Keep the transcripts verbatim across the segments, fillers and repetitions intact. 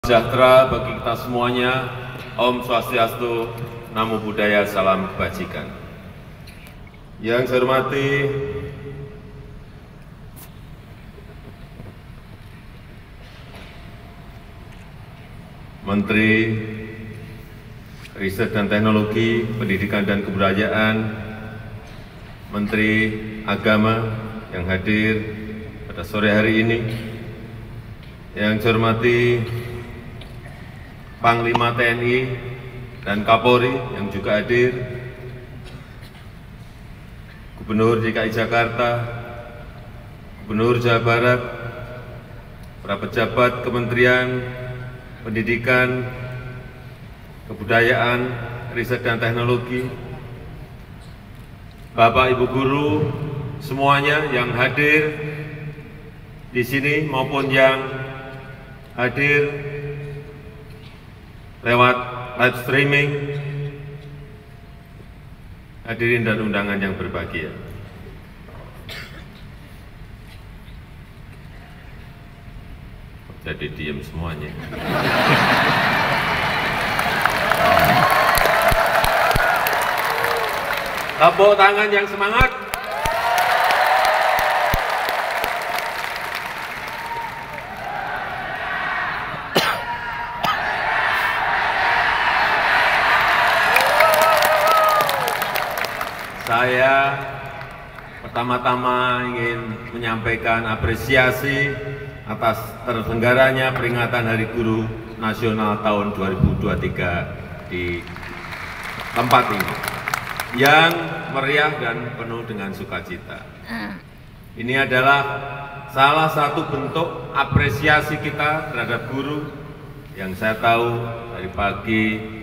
Sejahtera bagi kita semuanya. Om Swastiastu, Namo Buddhaya, salam kebajikan. Yang saya hormati Menteri Riset dan Teknologi, Pendidikan dan Kebudayaan, Menteri Agama yang hadir pada sore hari ini, yang saya hormati Panglima T N I dan Kapolri yang juga hadir, Gubernur D K I Jakarta, Gubernur Jawa Barat, para pejabat Kementerian Pendidikan, Kebudayaan, Riset dan Teknologi, Bapak Ibu guru, semuanya yang hadir di sini maupun yang hadir lewat live streaming, hadirin dan undangan yang berbahagia. Jadi diam semuanya. Tepuk tangan yang semangat. Saya pertama-tama ingin menyampaikan apresiasi atas terselenggaranya peringatan Hari Guru Nasional tahun dua ribu dua puluh tiga di tempat ini yang meriah dan penuh dengan sukacita. Ini adalah salah satu bentuk apresiasi kita terhadap guru yang saya tahu dari pagi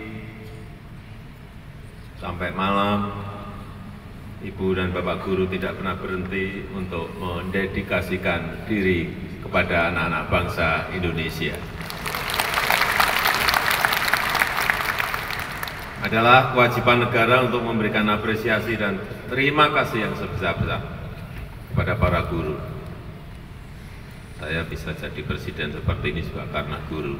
sampai malam Ibu dan Bapak guru tidak pernah berhenti untuk mendedikasikan diri kepada anak-anak bangsa Indonesia. Adalah kewajiban negara untuk memberikan apresiasi dan terima kasih yang sebesar-besar kepada para guru. Saya bisa jadi presiden seperti ini juga karena guru.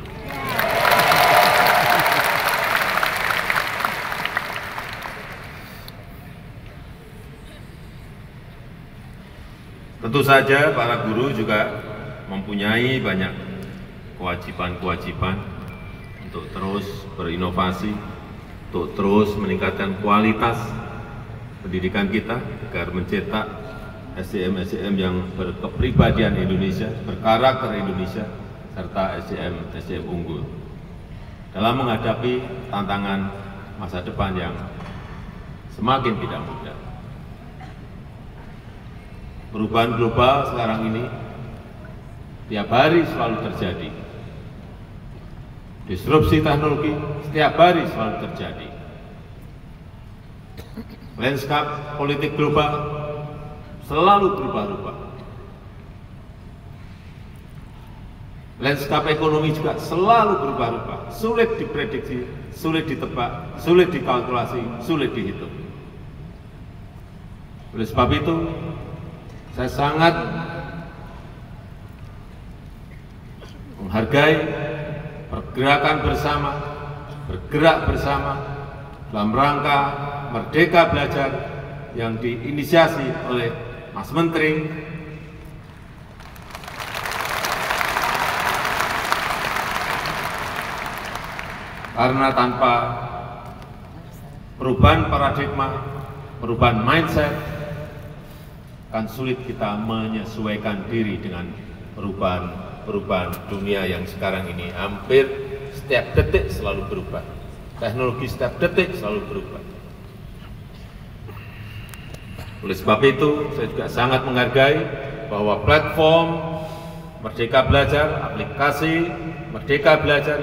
Tentu saja para guru juga mempunyai banyak kewajiban-kewajiban untuk terus berinovasi, untuk terus meningkatkan kualitas pendidikan kita agar mencetak S D M-S D M yang berkepribadian Indonesia, berkarakter Indonesia, serta S D M-S D M unggul dalam menghadapi tantangan masa depan yang semakin tidak mudah. Perubahan global sekarang ini tiap hari selalu terjadi. Disrupsi teknologi setiap hari selalu terjadi. Lanskap politik global selalu berubah-ubah. Lanskap ekonomi juga selalu berubah-ubah. Sulit diprediksi, sulit ditebak, sulit dikalkulasi, sulit dihitung. Oleh sebab itu, saya sangat menghargai pergerakan bersama, bergerak bersama dalam rangka Merdeka Belajar yang diinisiasi oleh Mas Menteri, karena tanpa perubahan paradigma, perubahan mindset, akan sulit kita menyesuaikan diri dengan perubahan-perubahan dunia yang sekarang ini hampir setiap detik selalu berubah. Teknologi setiap detik selalu berubah. Oleh sebab itu, saya juga sangat menghargai bahwa platform Merdeka Belajar, aplikasi Merdeka Belajar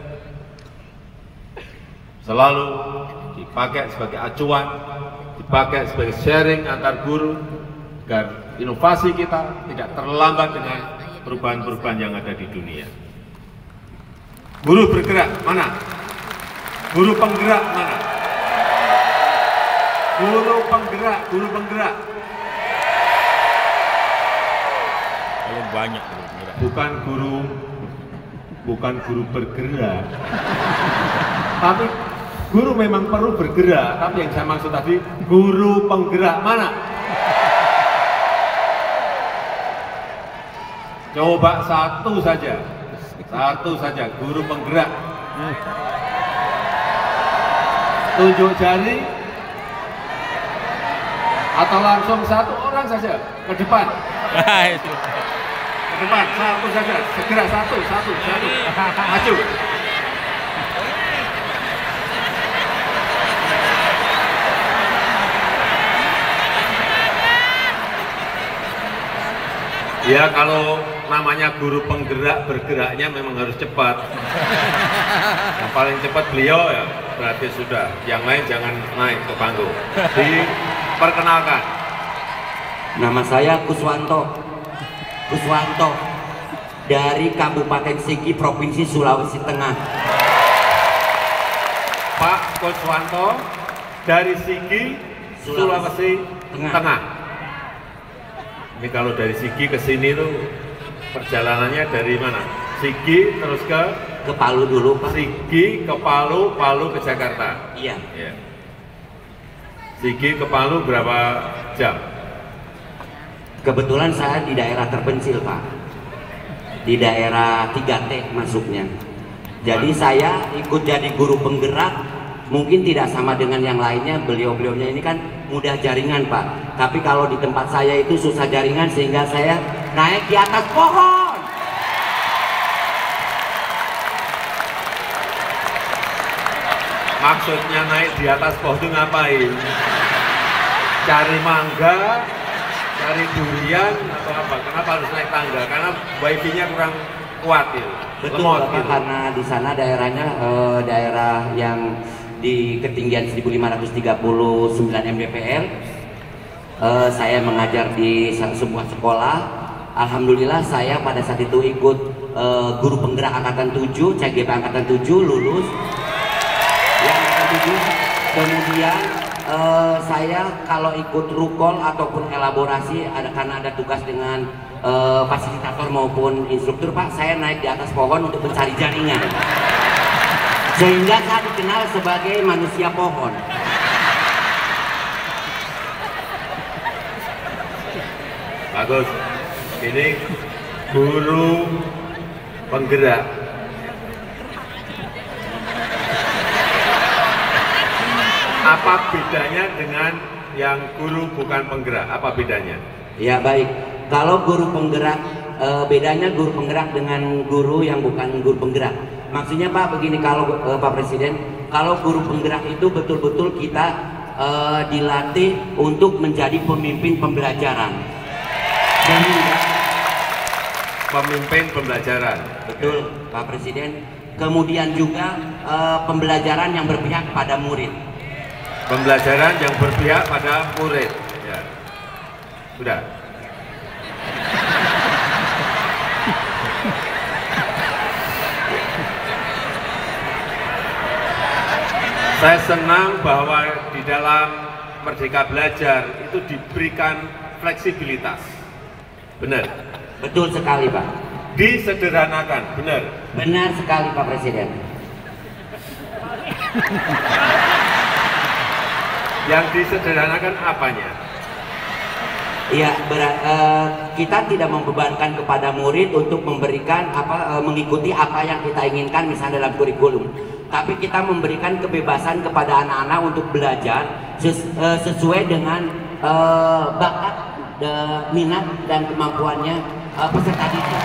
selalu dipakai sebagai acuan, dipakai sebagai sharing antar guru, agar inovasi kita tidak terlambat dengan perubahan-perubahan yang ada di dunia. Guru bergerak mana? Guru penggerak mana? Guru penggerak, guru penggerak. Kalau banyak guru penggerak. Bukan guru bukan guru bergerak. Tapi guru memang perlu bergerak, tapi yang saya maksud tadi guru penggerak mana? Coba satu saja, satu saja guru penggerak. Tunjuk jari atau langsung satu orang saja ke depan. Ke depan satu saja, segera satu, satu, satu, maju. Ya kalau namanya guru penggerak, bergeraknya memang harus cepat. Yang paling cepat beliau ya berarti sudah. Yang lain jangan naik ke panggung. Diperkenalkan. Nama saya Kuswanto. Kuswanto dari Kabupaten Sigi, Provinsi Sulawesi Tengah. Pak Kuswanto dari Sigi, Sulawesi, Sulawesi Tengah. Tengah. Ini kalau dari Sigi ke sini tuh perjalanannya dari mana? Sigi terus ke ke Palu dulu, Pak. Sigi ke Palu, Palu ke Jakarta. Iya. Ya. Sigi ke Palu berapa jam? Kebetulan saya di daerah terpencil, Pak. Di daerah tiga T masuknya. Jadi saya ikut jadi guru penggerak, mungkin tidak sama dengan yang lainnya. Beliau-beliaunya ini kan mudah jaringan, Pak. Tapi kalau di tempat saya itu susah jaringan sehingga saya naik di atas pohon. Maksudnya naik di atas pohon itu ngapain? Cari mangga, cari durian atau apa? Kenapa harus naik tangga? Karena wifi-nya kurang kuat ya. Betul, Bapak, gitu. Karena di sana daerahnya eh, daerah yang di ketinggian seribu lima ratus tiga puluh sembilan mdpl. Eh, saya mengajar di sebuah sekolah. Alhamdulillah saya pada saat itu ikut eh, guru penggerak angkatan tujuh, C G P angkatan tujuh, lulus. Yang angkatan tujuh. Kemudian eh, saya kalau ikut rukol ataupun elaborasi ada karena ada tugas dengan eh, fasilitator maupun instruktur, Pak, saya naik di atas pohon untuk mencari jaringan. Sehingga saya dikenal sebagai manusia pohon. Bagus. Ini guru penggerak. Apa bedanya dengan yang guru bukan penggerak? Apa bedanya? Ya baik. Kalau guru penggerak, e, bedanya guru penggerak dengan guru yang bukan guru penggerak. Maksudnya, Pak, begini, kalau e, Pak Presiden, kalau guru penggerak itu betul-betul kita e, dilatih untuk menjadi pemimpin pembelajaran. Sehingga, pemimpin pembelajaran. Betul, Pak Presiden. Kemudian juga e, pembelajaran yang berpihak pada murid. Pembelajaran yang berpihak pada murid. Ya. Sudah. Saya senang bahwa di dalam Merdeka Belajar itu diberikan fleksibilitas. Benar? Betul sekali, Pak. Disederhanakan, benar? Benar sekali, Pak Presiden. Yang disederhanakan apanya? Iya, uh, kita tidak membebankan kepada murid untuk memberikan apa, uh, mengikuti apa yang kita inginkan misalnya dalam kurikulum. Tapi kita memberikan kebebasan kepada anak-anak untuk belajar ses, uh, sesuai dengan uh, bakat, uh, minat dan kemampuannya uh, peserta didik.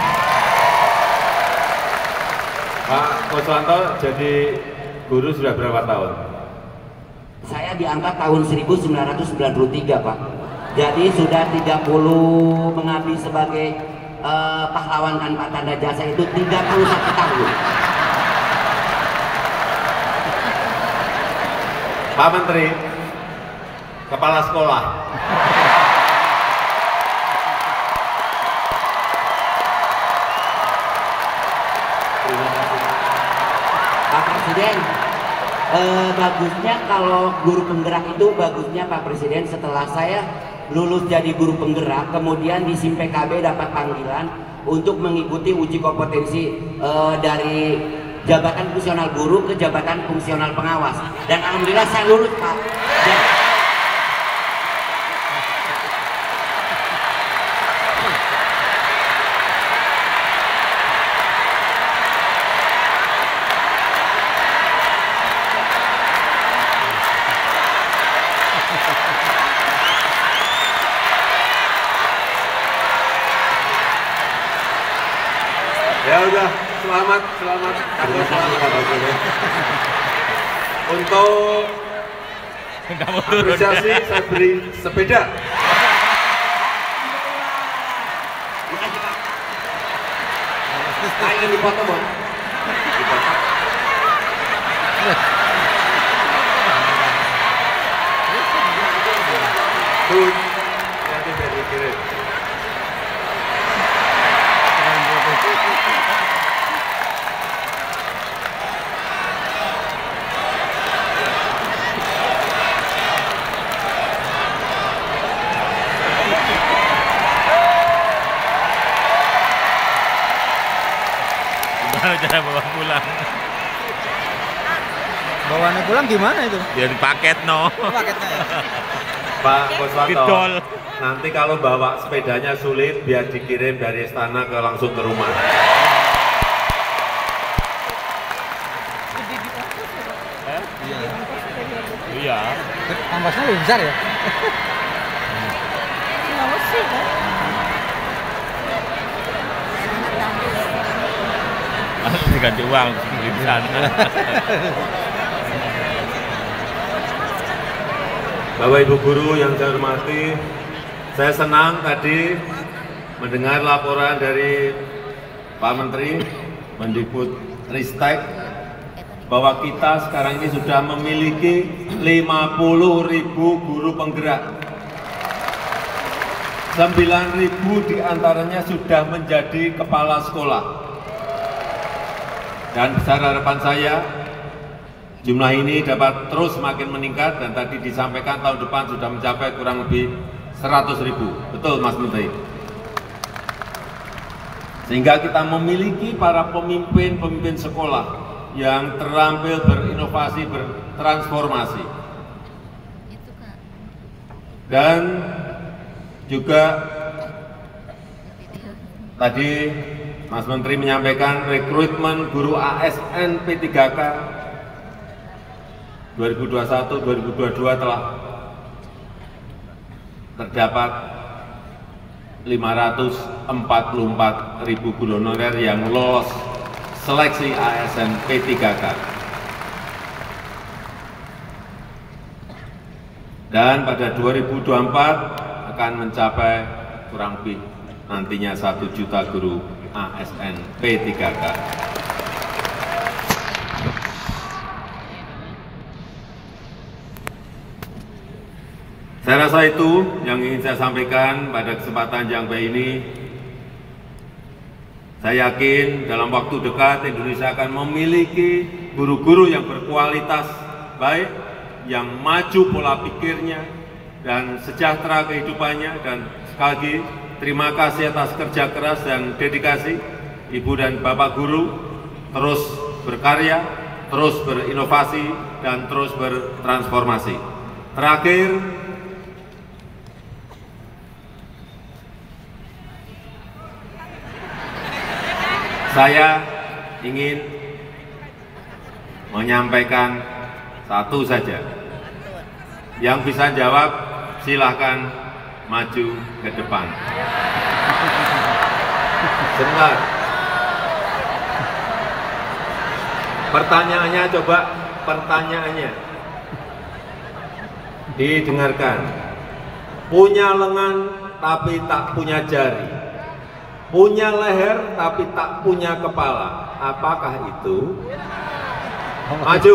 Pak Kuswanto jadi guru sudah berapa tahun? Saya diangkat tahun seribu sembilan ratus sembilan puluh tiga, Pak. Jadi sudah tiga puluh mengabdi sebagai uh, pahlawan tanpa tanda jasa itu tiga puluh satu tahun. Pak Menteri, Kepala Sekolah. Pak Presiden, eh, bagusnya kalau guru penggerak itu bagusnya Pak Presiden setelah saya lulus jadi guru penggerak, kemudian di SIM P K B dapat panggilan untuk mengikuti uji kompetensi uh, dari jabatan fungsional guru ke jabatan fungsional pengawas, dan alhamdulillah saya lulus, Pak. Dan ya udah, selamat, selamat, aku selamat. Untuk apresiasi saya beri sepeda. makasih, Pak. Saya ingin dipoto, Bang. Dipoto. Good. Nanti dari kiri. Cara bawa pulang. Bawaannya pulang gimana itu? Ya di paket no. Paketnya ya? Pak Koswanto, Gidol. nanti kalau bawa sepedanya sulit, biar dikirim dari istana ke langsung ke rumah. Iya. Iya. Ambasnya lebih besar ya? Harus diganti uang di sana. Bapak Ibu Guru yang saya hormati, saya senang tadi mendengar laporan dari Pak Menteri, Mendikbud Ristek, bahwa kita sekarang ini sudah memiliki lima puluh ribu guru penggerak. sembilan ribu diantaranya sudah menjadi kepala sekolah. Dan besar harapan saya, jumlah ini dapat terus semakin meningkat, dan tadi disampaikan tahun depan sudah mencapai kurang lebih seratus ribu. Betul, Mas Menteri? Sehingga kita memiliki para pemimpin-pemimpin sekolah yang terampil, berinovasi, bertransformasi. Dan juga tadi Mas Menteri menyampaikan rekrutmen guru A S N P tiga K dua ribu dua puluh satu dua ribu dua puluh dua telah terdapat lima ratus empat puluh empat ribu guru honorer yang lolos seleksi A S N P tiga K. Dan pada dua ribu dua puluh empat akan mencapai kurang lebih nantinya satu juta guru A S N P tiga K. Saya rasa itu yang ingin saya sampaikan pada kesempatan yang baik ini. Saya yakin dalam waktu dekat Indonesia akan memiliki guru-guru yang berkualitas baik, yang maju pola pikirnya dan sejahtera kehidupannya. Dan sekali lagi terima kasih atas kerja keras dan dedikasi Ibu dan Bapak guru, terus berkarya, terus berinovasi, dan terus bertransformasi. Terakhir, saya ingin menyampaikan satu saja. Yang bisa jawab silahkan maju ke depan. Sebentar. Pertanyaannya coba, pertanyaannya didengarkan. Punya lengan tapi tak punya jari, punya leher tapi tak punya kepala, apakah itu? Maju.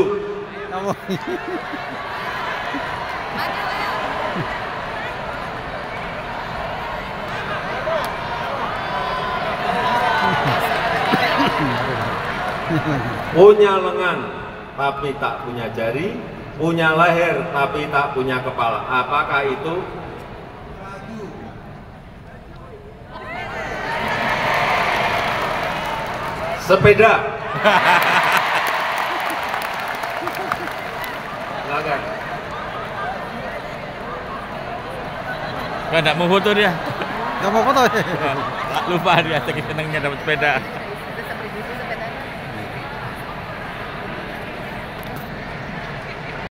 Punya lengan tapi tak punya jari, punya leher tapi tak punya kepala, apakah itu? Sepeda. Silakan. Nggak mau foto dia. Nggak mau foto. Lupa dia, saking senengnya dapat sepeda.